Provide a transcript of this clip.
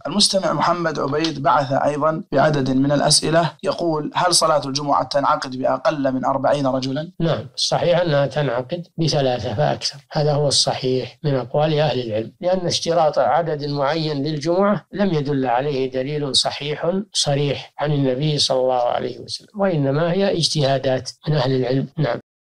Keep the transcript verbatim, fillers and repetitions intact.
المستمع محمد عبيد بعث أيضا بعدد من الأسئلة يقول: هل صلاة الجمعة تنعقد بأقل من أربعين رجلا؟ نعم، الصحيح أنها تنعقد بثلاثة فأكثر، هذا هو الصحيح من أقوال أهل العلم، لأن اشتراط عدد معين للجمعة لم يدل عليه دليل صحيح صريح عن النبي صلى الله عليه وسلم، وإنما هي اجتهادات من أهل العلم. نعم.